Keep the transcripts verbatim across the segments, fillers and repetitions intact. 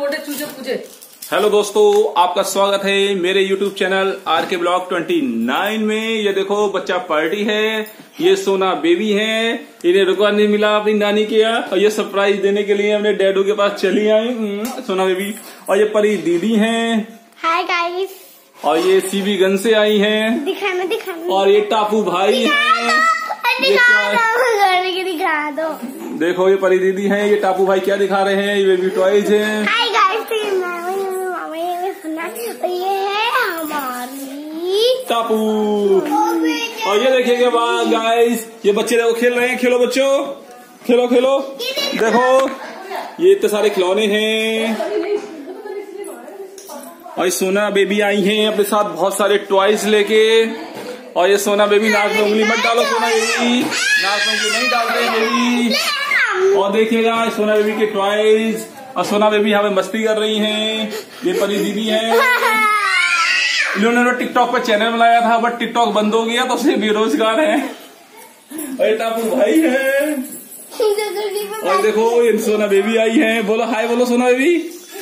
मोटे चूजे पूजे। हेलो दोस्तों, आपका स्वागत है मेरे YouTube channel R K blog twenty nine में। ये देखो बच्चा पार्टी है, ये सोना बेबी है, इन्हें रुकवा नहीं मिला अपनी नानी के यहाँ और ये सरप्राइज देने के लिए अपने डैडू के पास चली आई सोना बेबी। और ये परी दीदी हैं, हाय गाइस। और ये सीबी गंज से आई हैं, दिखा मैं दिखा मैं। और ये टापू भाई हैं। दिखा दो, दिखा दो। देखो ये परी दीदी हैं, ये टापू भाई क्या दिखा रहे हैं, ये बेबी टॉयज हैं। हाय गाइस, ये है हमारी टापू। और ये देखिएगा वाह गाइस, ये बच्चे देखो खेल रहे हैं। खेलो बच्चों, खेलो खेलो। देखो ये इतने सारे खिलौने हैं। और ये सोना बेबी आई हैं अपने साथ बहुत सारे टॉयज लेके। और ये सोना बेबी नाक में उंगली मत डालो, सोना बेबी नाक में उंगली नहीं डालते बेबी। और देखिएगा सोना बेबी के टॉयज। और सोना बेबी यहाँ पे मस्ती कर रही हैं। ये परी दीदी है, इन्होंने टिकटॉक पे चैनल बनाया था बट टिकटॉक बंद हो गया तो सिर्फ बेरोजगार है। और ये टापू भाई है। और देखो ये सोना बेबी आई है, बोलो हाय बोलो सोना बेबी।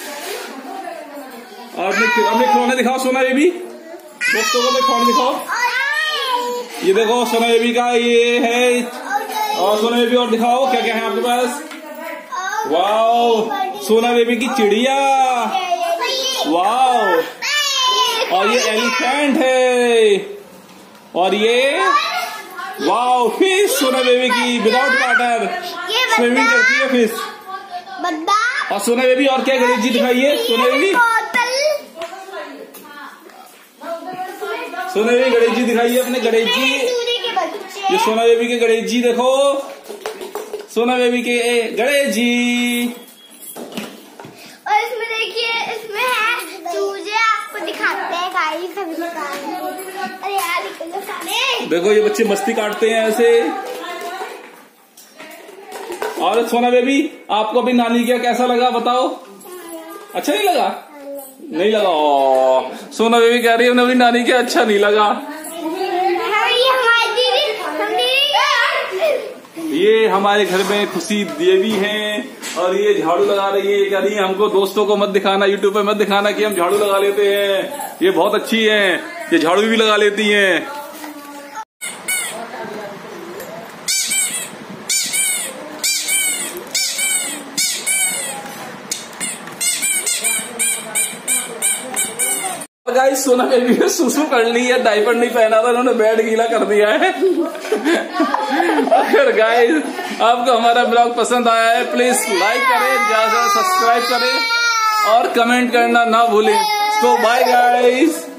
और अपने खिलौने दिखाओ सोना बेबी, दोस्तों को खिलौने दिखाओ। ये देखो सोना बेबी का ये है। और सोना बेबी और दिखाओ क्या क्या है आपके पास। वाओ सोना बेबी की चिड़िया, वाओ। और ये एलिफेंट है। और ये वाओ फिश सोना बेबी की विदाउट वाटर स्विमिंग करती है फिश। और सोना बेबी और क्या गणेश जी दिखाइए सोना बेबी। सोना बेबी गणेश जी दिखाइए अपने गणेश जी। ये सोना बेबी के गणेश जी देखो, सोना बेबी के गणेश जी। और इसमें देखिए, इसमें है चूजे, आपको दिखाते हैं गाइस सभी लोग। अरे यार निकल सारे। देखो ये बच्चे मस्ती काटते हैं ऐसे। और सोना बेबी आपको अभी नानी क्या कैसा लगा बताओ। अच्छा नहीं लगा, नहीं लगा। ओ, सोना बेबी कह रही है उन्हें नानी क्या अच्छा नहीं लगा। ये हमारे घर में खुशी देवी हैं और ये झाड़ू लगा रही है। ये कह रही है हमको दोस्तों को मत दिखाना, यूट्यूब पे मत दिखाना कि हम झाड़ू लगा लेते हैं। ये बहुत अच्छी हैं, ये झाड़ू भी लगा लेती हैं। गाइस सोना बेबी ने सुसु कर ली है, डायपर नहीं पहना था, उन्होंने बेड गीला कर दिया है। अगर गाइस आपको हमारा ब्लॉग पसंद आया है प्लीज लाइक करें, ज्यादा सब्सक्राइब करें और कमेंट करना ना भूलें। तो बाय गाइस।